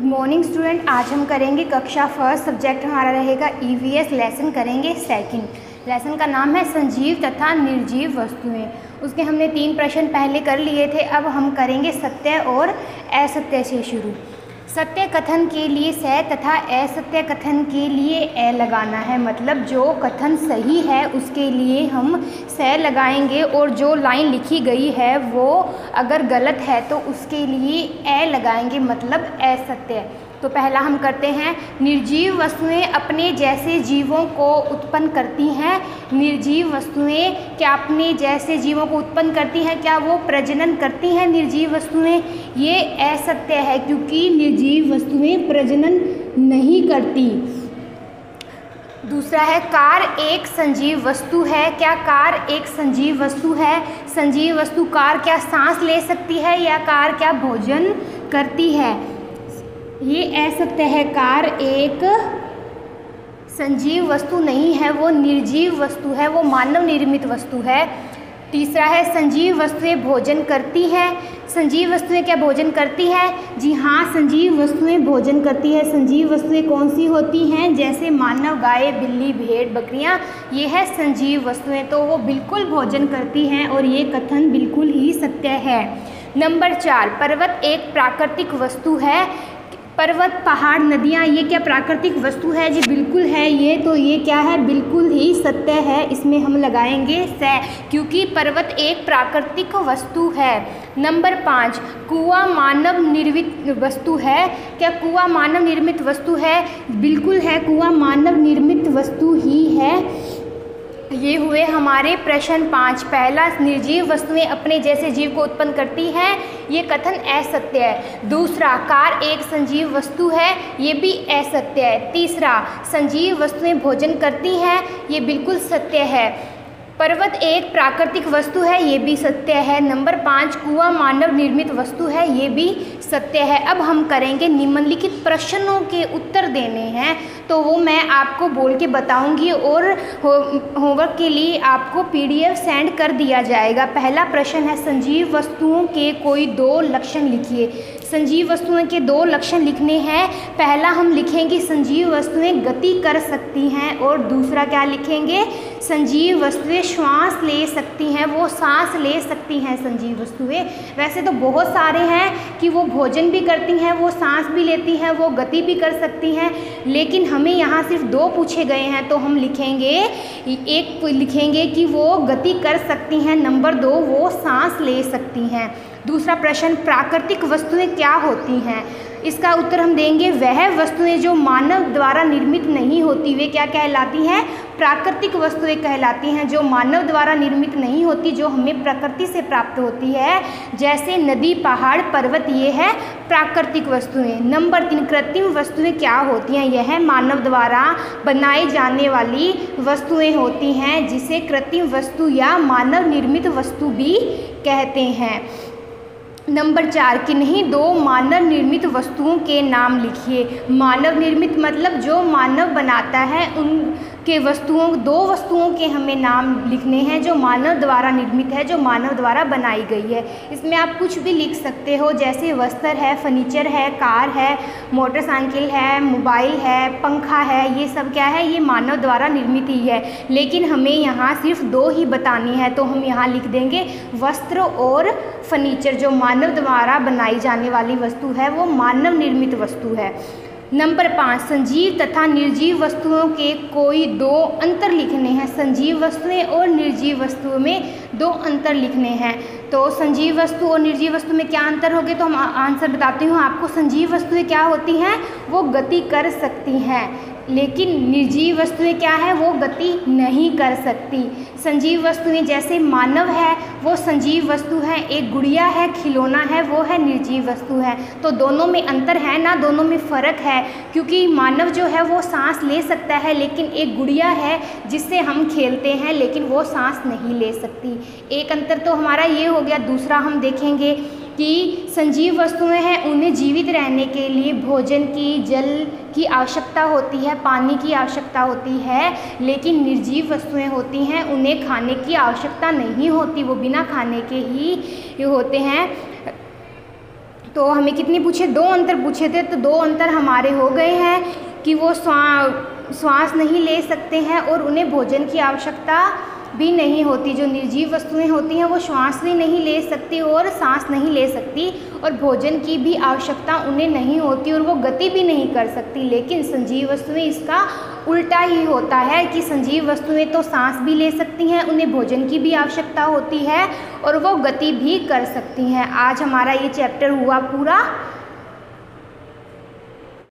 Morning student, आज हम करेंगे कक्षा फर्स्ट। सब्जेक्ट हमारा रहेगा ईवीएस। लेसन करेंगे सेकंड। लेसन का नाम है संजीव तथा निर्जीव वस्तुएं। उसके हमने 3 प्रश्न पहले कर लिए थे। अब हम करेंगे सत्य और असत्य से शुरू। सत्य कथन के लिए स तथा असत्य कथन के लिए ए लगाना है। मतलब जो कथन सही है उसके लिए हम स लगाएंगे और जो लाइन लिखी गई है वो अगर गलत है तो उसके लिए ए लगाएंगे, मतलब असत्य। तो पहला हम करते हैं, निर्जीव वस्तुएं अपने जैसे जीवों को उत्पन्न करती हैं। निर्जीव वस्तुएं क्या अपने जैसे जीवों को उत्पन्न करती हैं? क्या वो प्रजनन करती हैं निर्जीव वस्तुएं? ये असत्य है, क्योंकि निर्जीव वस्तुएं प्रजनन नहीं करती। दूसरा है, कार एक संजीव वस्तु है। क्या कार एक संजीव वस्तु है? संजीव वस्तु कार क्या सांस ले सकती है या कार क्या भोजन करती है? ये असत्य है। कार एक संजीव वस्तु नहीं है, वो निर्जीव वस्तु है, वो मानव निर्मित वस्तु है। तीसरा है, संजीव वस्तुएं भोजन करती हैं। संजीव वस्तुएं क्या भोजन करती हैं? जी हाँ, संजीव वस्तुएं भोजन करती है। संजीव वस्तुएं कौन सी होती हैं? जैसे मानव, गाय, बिल्ली, भेड़, बकरियां, ये है संजीव वस्तुएं। तो वो बिल्कुल भोजन करती हैं और ये कथन बिल्कुल ही सत्य है। नंबर 4, पर्वत एक प्राकृतिक वस्तु है। पर्वत, पहाड़, नदियाँ, ये क्या प्राकृतिक वस्तु है? जी बिल्कुल है ये। तो ये क्या है? बिल्कुल ही सत्य है। इसमें हम लगाएंगे स, क्योंकि पर्वत एक प्राकृतिक वस्तु है। नंबर 5, कुआं मानव निर्मित वस्तु है। क्या कुआं मानव निर्मित वस्तु है? बिल्कुल है, कुआं मानव निर्मित वस्तु ही है। ये हुए हमारे प्रश्न 5। पहला, निर्जीव वस्तुएं अपने जैसे जीव को उत्पन्न करती हैं, ये कथन असत्य है। दूसरा, कार एक संजीव वस्तु है, ये भी असत्य है। तीसरा, संजीव वस्तुएं भोजन करती हैं, ये बिल्कुल सत्य है। पर्वत एक प्राकृतिक वस्तु है, ये भी सत्य है। नंबर 5, कुआं मानव निर्मित वस्तु है, ये भी सत्य है। अब हम करेंगे निम्नलिखित प्रश्नों के उत्तर देने हैं, तो वो मैं आपको बोल के बताऊंगी और होमवर्क के लिए आपको PDF सेंड कर दिया जाएगा। पहला प्रश्न है, संजीव वस्तुओं के कोई 2 लक्षण लिखिए। संजीव वस्तुओं के 2 लक्षण लिखने हैं। पहला हम लिखेंगे संजीव वस्तुएं गति कर सकती हैं, और दूसरा क्या लिखेंगे? संजीव वस्तुएं श्वास ले सकती हैं, वो सांस ले सकती हैं संजीव वस्तुएं। वैसे तो बहुत सारे हैं कि वो भोजन भी करती हैं, वो सांस भी लेती हैं, वो गति भी कर सकती हैं, लेकिन हमें यहाँ सिर्फ 2 पूछे गए हैं। तो हम लिखेंगे, एक लिखेंगे कि वो गति कर सकती हैं, नंबर 2 वो सांस ले सकती हैं। दूसरा प्रश्न, प्राकृतिक वस्तुएं क्या होती हैं? इसका उत्तर हम देंगे, वह वस्तुएं जो मानव द्वारा निर्मित नहीं होती, वे क्या कहलाती हैं? प्राकृतिक वस्तुएं कहलाती हैं। जो मानव द्वारा निर्मित नहीं होती, जो हमें प्रकृति से प्राप्त होती है, जैसे नदी, पहाड़, पर्वत, ये है प्राकृतिक वस्तुएं। नंबर 3, कृत्रिम वस्तुएं क्या होती हैं? यह मानव द्वारा बनाई जाने वाली वस्तुएं होती हैं, जिसे कृत्रिम वस्तु या मानव निर्मित वस्तु भी कहते हैं। नंबर 4, किन्हीं 2 मानव निर्मित वस्तुओं के नाम लिखिए। मानव निर्मित मतलब जो मानव बनाता है, उनके वस्तुओं 2 वस्तुओं के हमें नाम लिखने हैं जो मानव द्वारा निर्मित है, जो मानव द्वारा बनाई गई है। इसमें आप कुछ भी लिख सकते हो, जैसे वस्त्र है, फर्नीचर है, कार है, मोटरसाइकिल है, मोबाइल है, पंखा है, ये सब क्या है? ये मानव द्वारा निर्मित ही है। लेकिन हमें यहाँ सिर्फ 2 ही बतानी है, तो हम यहाँ लिख देंगे वस्त्र और फर्नीचर। जो मानव द्वारा बनाई जाने वाली वस्तु है वो मानव निर्मित वस्तु है। नंबर 5, संजीव तथा निर्जीव वस्तुओं के कोई 2 अंतर लिखने हैं। संजीव वस्तुएं और निर्जीव वस्तुओं में 2 अंतर लिखने हैं। तो संजीव वस्तु और निर्जीव वस्तु में क्या अंतर होंगे? तो हम आंसर बताती हूँ आपको। संजीव वस्तुएं क्या होती हैं? वो गति कर सकती हैं, लेकिन निर्जीव वस्तुएं क्या है? वो गति नहीं कर सकती। संजीव वस्तुएं जैसे मानव है, वो संजीव वस्तु है। एक गुड़िया है, खिलौना है, वो है निर्जीव वस्तु है। तो दोनों में अंतर है ना, दोनों में फ़र्क है, क्योंकि मानव जो है वो सांस ले सकता है, लेकिन एक गुड़िया है जिससे हम खेलते हैं, लेकिन वो सांस नहीं ले सकती। एक अंतर तो हमारा ये हो गया। दूसरा हम देखेंगे कि संजीव वस्तुएं हैं, उन्हें जीवित रहने के लिए भोजन की, जल की आवश्यकता होती है, पानी की आवश्यकता होती है, लेकिन निर्जीव वस्तुएं होती हैं, उन्हें खाने की आवश्यकता नहीं होती, वो बिना खाने के ही होते हैं। तो हमें कितने पूछे, 2 अंतर पूछे थे, तो 2 अंतर हमारे हो गए हैं कि वो श्वास नहीं ले सकते हैं और उन्हें भोजन की आवश्यकता भी नहीं होती। जो निर्जीव वस्तुएं होती हैं वो श्वास भी नहीं ले सकती और सांस नहीं ले सकती और भोजन की भी आवश्यकता उन्हें नहीं होती और वो गति भी नहीं कर सकती। लेकिन संजीव वस्तुएं इसका उल्टा ही होता है कि संजीव वस्तुएं तो सांस भी ले सकती हैं, उन्हें भोजन की भी आवश्यकता होती है और वो गति भी कर सकती हैं। आज हमारा ये चैप्टर हुआ पूरा।